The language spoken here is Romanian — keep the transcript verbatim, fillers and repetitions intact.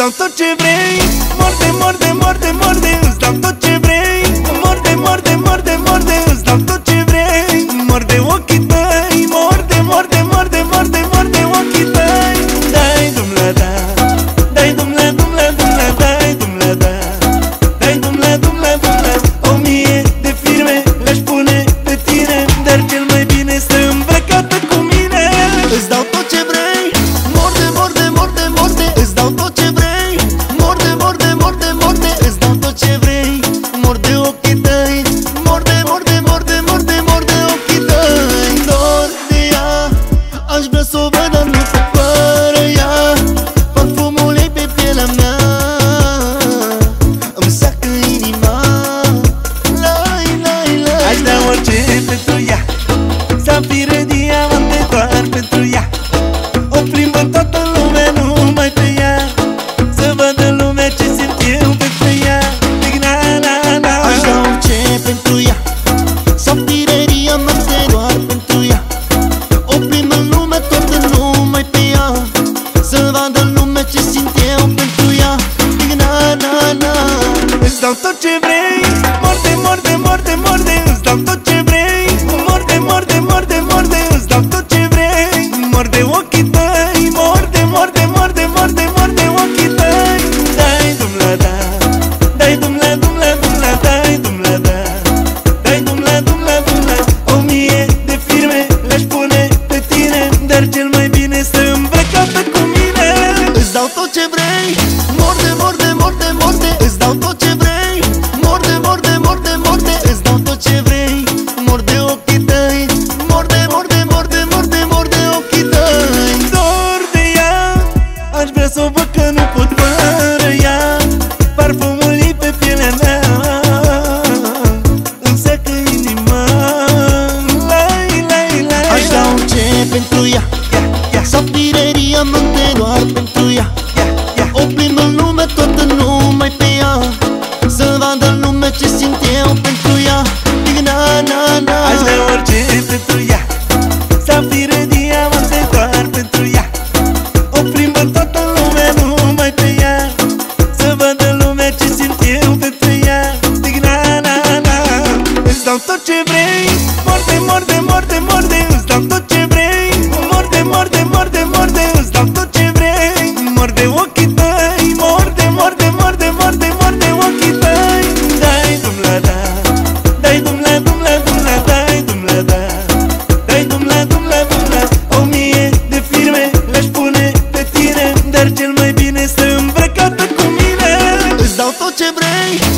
dau tot ce vrei. Mor de, mor de, mor de, mor de, îți dau tot ce vrei. Mor de, mor de, mor de, mor de, îți dau tot ce vrei. Mor de ochii tăi, mor de, mor de, mor de, mor de, mor de ochii tăi. Dai dumla da, dai dumla, dumla, dumla, dai dumla da, dai dumla, dumla, dumla. O mie de firme le-aș pune pe tine, dar cel mai bine să îmbrăcată cu mine. Îți dau tot ce vrei. Mor de, mor de, mor de, mor de, îți dau tot ce vrei. Mor de, mor de, mor de, mor de, îți dau tot ce vrei. Mor de ochii tăi, mor de, mor de, mor de, mor de, mor de ochii tăi. Dor de ea, aș vrea să o văd, dar nu pot fără ea. Parfumul ei pe pielea mea îmi seacă inima. Lai, lai, lai. Aș da orice pentru ea, safire, diamante doar pentru ea. O plimbă toată lumea numai pe ea, să vadă lumea ce simt eu pentru ea. Na, na, na. Aș da orice pentru ea, safire, diamante doar pentru ea. O plimbă lumea toată numai pe ea, să vadă lumea ce simt eu pentru ea. Na, na, na. Îți dau tot ce vrei. Mor de, mor de, mor de, mor de, îți dau tot ce vrei. Mor de, mor de, mor de, mor de, îți dau tot ce vrei. Mor de ochii tăi, mor de, mor de, mor de, mor de, mor de ochii tăi. Dai dumla da, dai dumla, dumla, dumla, dai dumla da, dai dumla, dumla, dumla. O mie de firme le-aș pune pe tine, dar cel mai bine să îmbrăcată cu mine. Îți dau tot ce vrei. Mor de, mor de, mor de, mor de, îți dau tot ce vrei. Mor de, mor de, mor de, mor de, îți dau tot ce vrei. Mor de ochii tăi, mor de, mor de, mor de, mor de, mor de ochii tăi. Dor de ea, aș vrea să o văd, că nu pot fără ea. Parfumul ei pe pielea mea îmi seacă inima. Lai, lai, lai. Aș da orice pentru ea, safire, diamante doar pentru ea. O plimbă în lume toată numai pe ea, să vadă lumea ce simt eu pentru ea. Na, na, na. Aș vrea orice pentru ea, safire, diamante doar pentru ea. O plimbă toată lumea numai pe ea, să vadă lumea ce simt eu pentru ea. Na, na, na. Îți dau tot ce vrei. Mor de, mor de, mor de, mor de, îți dau tot ce vrei. Mor de, mor de, mor de, mor de, îți dau tot ce vrei. Mor de ochii tăi, mor de, mor de, mor de, mor de, mor de ochii tăi. Dai dumla da, dai dumla, dumla, dumla, dai dumla da, dai dumla, dumla, dumla. O mie de firme le-aș pune pe tine, dar cel mai bine să îmbrăcată cu mine. Îți dau tot ce vrei.